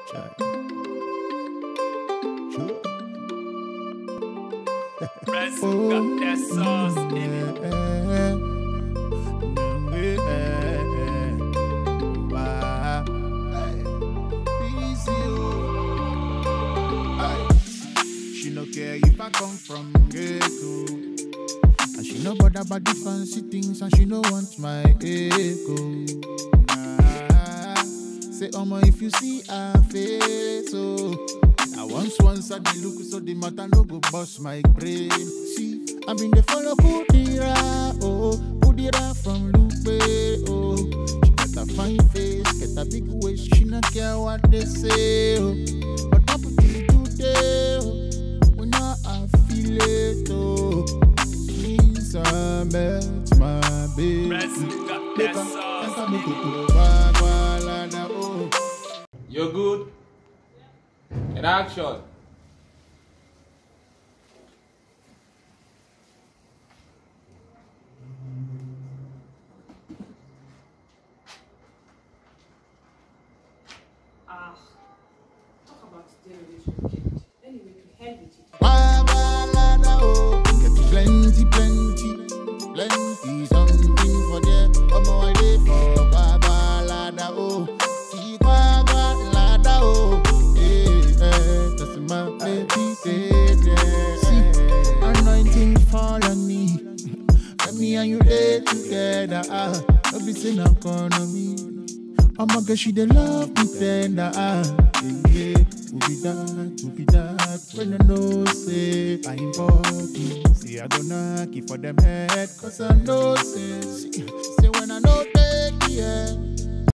Got that sauce in it. She no care if I come from ghetto, and she no bother about the fancy things, and she no want my ego. Say, Omo, if you see her face, oh, I once I dey look, so the matter no go bust my brain. See, I been the follow Kudira, oh, Kudira from Lupe, oh. She got a fine face, get a big waist, she no care what they say, oh. But up to today, oh, when I feel it, oh, please I met my baby. Got that sauce. You're good. In action. Talk about the relationship. Anyway, to hell with it. Plenty something for there. Come on, I live for Babalada, oh. See Babalada, oh. That's my baby, see, anointing fall on me. Let me and you lay together, I'll be saying economy. Oh my God, she dey love me tender, yeah. Who be that, when I know, say, I involve you. See, I go knock it for them head, cause I know, say when I know, take, yeah.